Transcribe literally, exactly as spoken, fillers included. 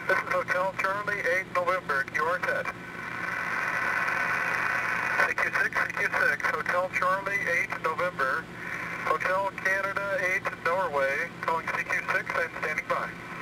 This is Hotel Charlie, eight November, you are set. C Q six, C Q six, Hotel Charlie, eight November, Hotel Canada, eight Norway, calling C Q six and standing by.